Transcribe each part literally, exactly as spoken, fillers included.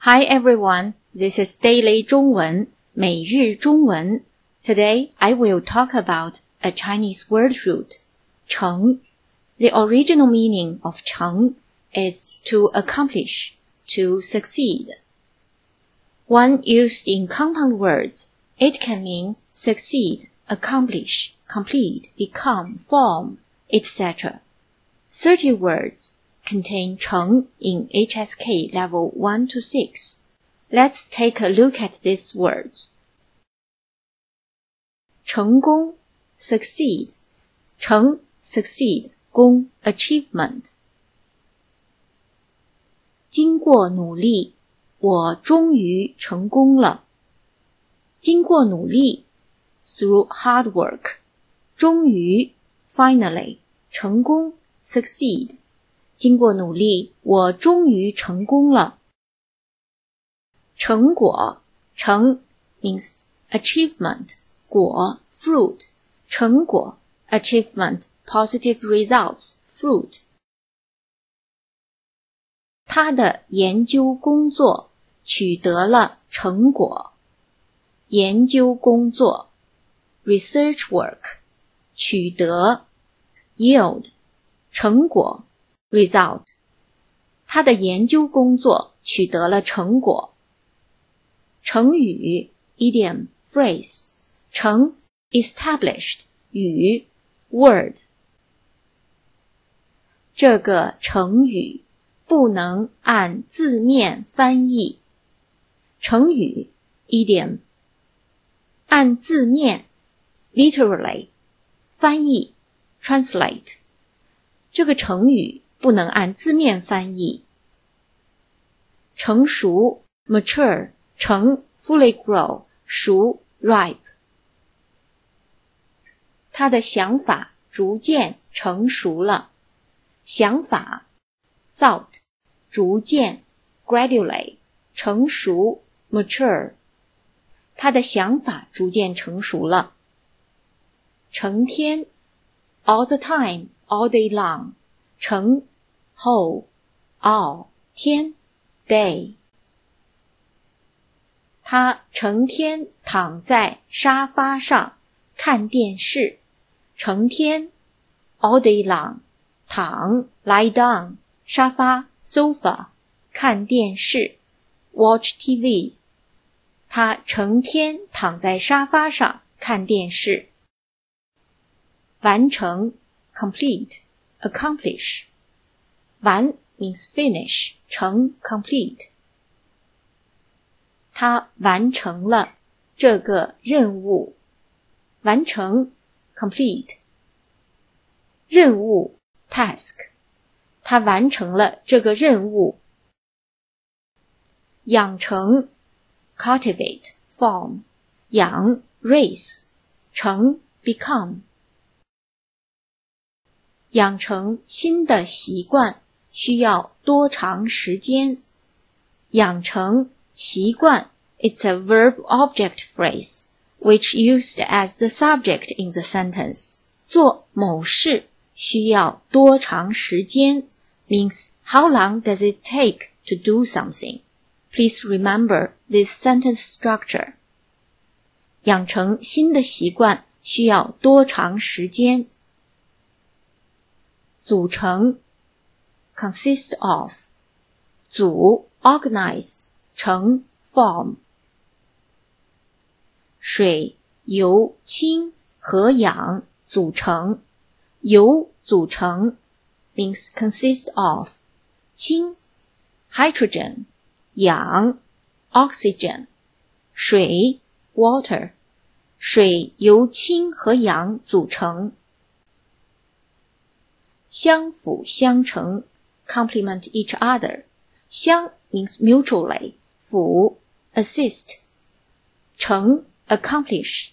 Hi everyone, this is Daily 中文每日中文 Today I will talk about a Chinese word root, chéng. The original meaning of chéng is to accomplish, to succeed. When used in compound words, it can mean succeed, accomplish, complete, become, form, et cetera. thirty words contain chéng in H S K level one to six. Let's take a look at these words. 成功 succeed, 成 succeed, 功 achievement. 经过努力，我终于成功了。经过努力 through hard work. 终于 finally, 成功 succeed. 经过努力，我终于成功了。成果，成 means achievement, 果 fruit, 成果 achievement, positive results, fruit. 他的研究工作取得了成果。研究工作 research work, 取得 yield, 成果result. 他的研究工作取得了成果。成语 idiom, phrase. 成 established, 语 word. 这个成语不能按字面翻译。成语 idiom. 按字面 literally. 翻译 translate. 这个成语不能按字面翻译。成熟 mature, 成 fully grow, 熟 ripe. 他的想法逐渐成熟了。想法 thought, 逐渐 gradually, 成熟 mature. 他的想法逐渐成熟了。成天 all the time, all day long. 成 whole, all, 天 day. 他成天躺在沙发上看电视。成天 all day long, 躺 lie down, 沙发 sofa, 看电视 watch T V. 他成天躺在沙发上看电视。完成 complete, accomplish. 完 means finish, 成 complete. 他完成了这个任务。完成 complete. 任务 task. 他完成了这个任务。养成 cultivate, form. 养 raise, 成 become. 养成新的习惯需要多长时间？养成习惯 It's a verb-object phrase, which used as the subject in the sentence. 做某事需要多长时间 means how long does it take to do something? Please remember this sentence structure. 养成新的习惯需要多长时间？组成 consist of. 组 organize, 成 form. 水由氢和氧组成。由组成 means consist of. 氢 hydrogen, 氧 oxygen. 水 water. 水由氢和氧组成。相辅相成 complement each other. 相 means mutually, 辅 assist. 成 accomplish.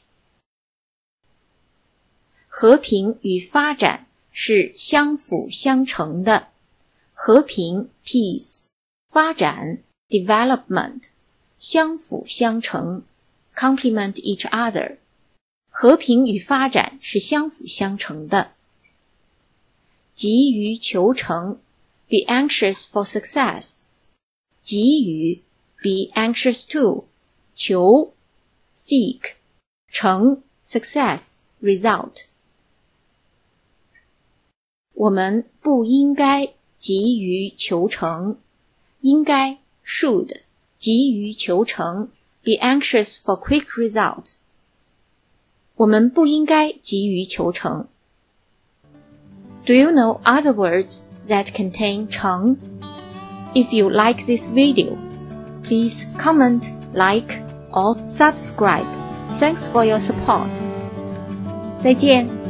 和平与发展是相辅相成的。和平 peace, 发展 development. 相辅相成 complement each other. 和平与发展是相辅相成的。急于求成 be anxious for success. 急于 be anxious to 求 seek 成 success result 我们不应该急于求成应该 should 急于求成 be anxious for quick result 我们不应该急于求成 Do you know other words that contain 成 If you like this video, please comment, like, or subscribe. Thanks for your support. 再见。